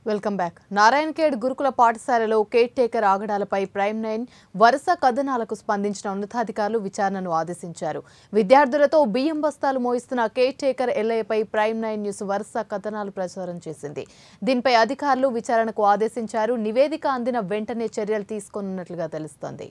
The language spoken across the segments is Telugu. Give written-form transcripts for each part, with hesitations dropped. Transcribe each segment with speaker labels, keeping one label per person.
Speaker 1: Welcome back. నారాయణఖేడ్ గురుకుల పాఠశాలలో కేర్ టేకర్ ఆగడాలపై ప్రైమ్ 9 వరుస కథనాలకు స్పందించిన ఉన్నతాధికారులు విచారణను ఆదేశించారు. విద్యార్థులతో బియ్యం బస్తాలు మోయిస్తున్న కేర్ టేకర్ ఎల్ఐపై ప్రైమ్ 9 న్యూస్ వరుస కథనాలు ప్రచారం చేసింది. దీనిపై అధికారులు విచారణకు ఆదేశించారు. నివేదిక అందిన వెంటనే చర్యలు తీసుకోనున్నట్లుగా తెలుస్తోంది.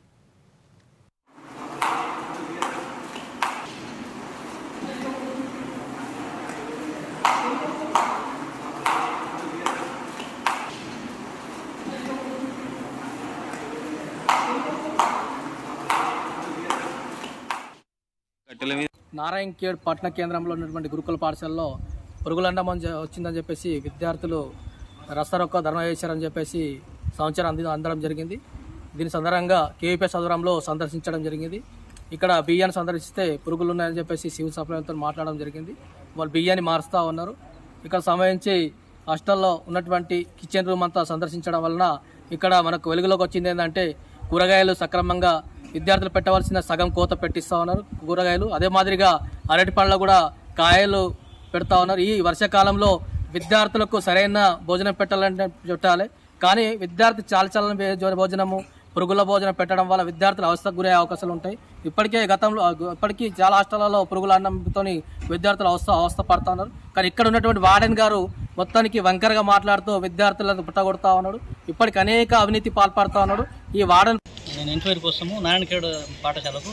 Speaker 2: నారాయణఖేడ్ పట్టణ కేంద్రంలో ఉన్నటువంటి గురుకుల పాఠశాలలో పురుగులండం వచ్చిందని చెప్పేసి విద్యార్థులు రస్తారోకో ధర్నా చేశారని చెప్పేసి సమాచారం అందడం జరిగింది. దీని సందర్భంగా కేవీపీఎస్ సదరంలో సందర్శించడం జరిగింది. ఇక్కడ బియ్యాన్ని సందర్శిస్తే పురుగులు ఉన్నాయని చెప్పేసి సివిల్ సప్లైతో మాట్లాడడం జరిగింది. వాళ్ళు బియ్యాన్ని మారుస్తూ ఉన్నారు. ఇక్కడ సంబంధించి హాస్టల్లో ఉన్నటువంటి కిచెన్ రూమ్ అంతా సందర్శించడం వలన ఇక్కడ మనకు వెలుగులోకి వచ్చింది ఏంటంటే కూరగాయలు సక్రమంగా విద్యార్థులు పెట్టవలసిన సగం కోత పెట్టిస్తూ ఉన్నారు. కూరగాయలు అదే మాదిరిగా అరటి పండ్లు కూడా కాయలు పెడతా ఉన్నారు. ఈ వర్షాకాలంలో విద్యార్థులకు సరైన భోజనం పెట్టాలి, కానీ విద్యార్థి చాలని భోజనము పురుగుల భోజనం పెట్టడం వల్ల విద్యార్థులు అవస్థకు గురయ్యే అవకాశాలు ఉంటాయి. ఇప్పటికీ చాలా హాస్టళ్లలో పురుగుల అన్నంతో విద్యార్థులు అవస్థ పడుతూ ఉన్నారు. కానీ ఇక్కడ ఉన్నటువంటి వార్డెన్ గారు మొత్తానికి వంకరగా మాట్లాడుతూ విద్యార్థులను పుట్టగొడతా ఉన్నాడు. ఇప్పటికి అనేక అవినీతి పాల్పడుతూ ఉన్నాడు. ఈ వార్డెన్
Speaker 3: నేను ఎంక్వైరీ కోసము నారాయణఖేడ్ పాఠశాలకు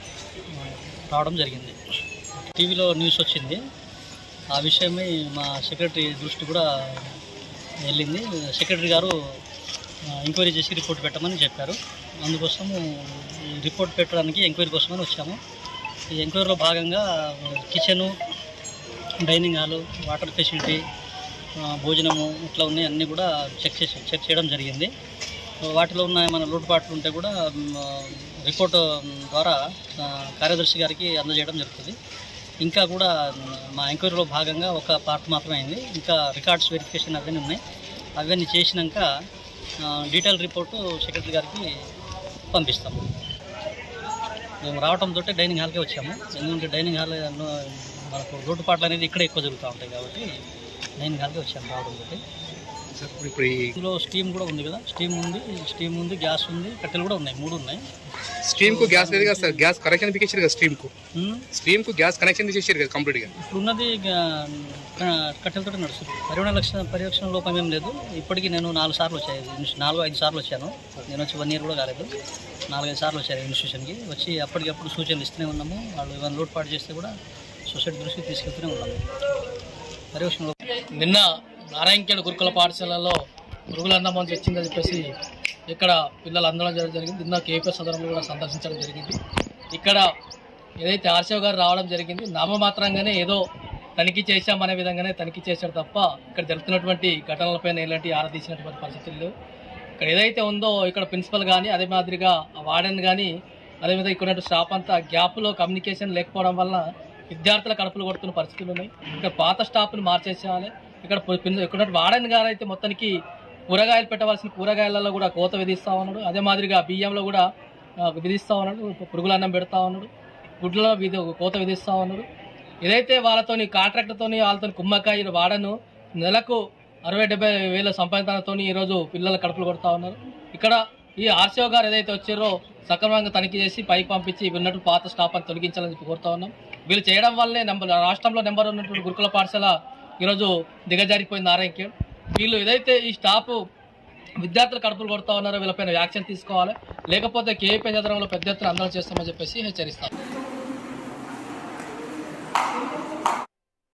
Speaker 3: రావడం జరిగింది. టీవీలో న్యూస్ వచ్చింది. ఆ విషయమై మా సెక్రటరీ దృష్టి కూడా వెళ్ళింది. సెక్రటరీ గారు ఎంక్వైరీ చేసి రిపోర్ట్ పెట్టమని చెప్పారు. అందుకోసము ఈ రిపోర్ట్ పెట్టడానికి ఎంక్వైరీ కోసమని వచ్చాము. ఈ ఎంక్వైరీలో భాగంగా kitchen, dining hall, water facility, భోజనము ఇట్లా ఉన్నాయి అన్నీ కూడా చెక్ చేయడం జరిగింది. వాటిలో ఉన్న మన లోటుపాట్లు ఉంటే కూడా రిపోర్ట్ ద్వారా కార్యదర్శి గారికి అందజేయడం జరుగుతుంది. ఇంకా కూడా మా ఎంక్వైరీలో భాగంగా ఒక పార్ట్ మాత్రమే అయింది. ఇంకా రికార్డ్స్ వెరిఫికేషన్ అవన్నీ ఉన్నాయి. అవన్నీ చేసినాక డీటెయిల్ రిపోర్టు సెక్రటరీ గారికి పంపిస్తాము. మేము రావడంతో డైనింగ్ హాల్కే వచ్చాము. ఎందుకంటే డైనింగ్ హాల్ మనకు లోటుపాట్లు అనేది ఇక్కడే ఎక్కువ జరుగుతూ ఉంటాయి కాబట్టి డైనింగ్ హాల్కే వచ్చాము రావడంతో. ఇందులో స్టీమ్ కూడా ఉంది కదా, స్టీమ్ ఉంది, గ్యాస్ ఉంది, కట్టెలు కూడా ఉన్నాయి, 3 ఉన్నాయి.
Speaker 4: స్ట్రీమ్ కు గ్యాస్ లేదు కదా సార్, గ్యాస్ కనెక్షన్ తీసేసారు కదా. స్ట్రీమ్ కు గ్యాస్ కనెక్షన్ తీసేసారు కదా కంప్లీట్ గా.
Speaker 3: ఇప్పుడు ఉన్నది కట్టెలతో నడుస్తుంది. పర్యవేక్షణ లోపం ఏం లేదు. ఇప్పటికీ నేను 4 సార్లు వచ్చాయి, 4-5 సార్లు వచ్చాను. నేను వచ్చి 1 ఇయర్ కూడా కాలేదు. 4-5 సార్లు వచ్చాను ఇన్స్టిట్యూషన్కి. వచ్చి అప్పటికప్పుడు సూచనలు ఇస్తూనే ఉన్నాము. వాళ్ళు ఏమైనా లోటుపాటు చేస్తే కూడా సొసైటీ దృష్టికి తీసుకెళ్తూనే ఉన్నాము. పర్యవేక్షణ
Speaker 2: నిన్న నారాయణఖేడ్ గురుకుల పాఠశాలలో పురుగుల అన్నం వచ్చిందని చెప్పేసి ఇక్కడ పిల్లలు అందడం జరిగింది. నిన్న కేవీపీఎస్ సదరంలో కూడా సందర్శించడం జరిగింది. ఇక్కడ ఏదైతే ఆర్సీఓ గారు రావడం జరిగింది, నామమాత్రంగానే ఏదో తనిఖీ చేశామనే విధంగానే తనిఖీ చేశాడు తప్ప ఇక్కడ జరుగుతున్నటువంటి ఘటనలపైన ఎలాంటి ఆరా తీసినటువంటి పరిస్థితులు లేవు. ఇక్కడ ఏదైతే ఉందో ఇక్కడ ప్రిన్సిపల్ కానీ అదే మాదిరిగా వార్డెన్ కానీ అదేవిధంగా ఇక్కడ స్టాఫ్ అంతా గ్యాప్లో కమ్యూనికేషన్ లేకపోవడం వల్ల విద్యార్థుల కడుపులు కొడుతున్న పరిస్థితులు ఉన్నాయి. ఇక్కడ పాత స్టాఫ్ని మార్చేసేయాలి. ఇక్కడ వార్డెన్ గారు అయితే మొత్తానికి కూరగాయలు పెట్టవలసిన కూరగాయలలో కూడా కోత విధిస్తూ ఉన్నాడు. అదే మాదిరిగా బియ్యంలో కూడా విధిస్తూ ఉన్నాడు. పురుగుల అన్నం పెడతా ఉన్నాడు. గుడ్లలో కోత విధిస్తూ ఉన్నాడు. ఏదైతే వాళ్ళతోని కాంట్రాక్టర్తోని వాళ్ళతో కుమ్మకాయ వాడను నెలకు 60-70 వేల సంపాదనతో ఈరోజు పిల్లల కడుపులు కొడతా ఉన్నారు. ఇక్కడ ఈ ఆర్సీఓ గారు ఏదైతే వచ్చారో సక్రమంగా తనిఖీ చేసి పైకి పంపించి ఉన్నట్టు పాత స్టాఫ్ అని తొలగించాలని చెప్పి కోరుతా ఉన్నాం. వీళ్ళు చేయడం వల్లే రాష్ట్రంలో నెంబర్ ఉన్నటువంటి గురుకుల పాఠశాల ఈరోజు దిగజారిపోయింది నారాయణఖేడ్. వీళ్ళు ఏదైతే ఈ స్టాఫ్ విద్యార్థులు కడుపులు కొడుతూ ఉన్నారో వీళ్ళపైన యాక్షన్ తీసుకోవాలి, లేకపోతే కేవీపీఎస్ సదరంలో పెద్ద ఎత్తున ఆందోళన చేస్తామని చెప్పేసి హెచ్చరిస్తాం.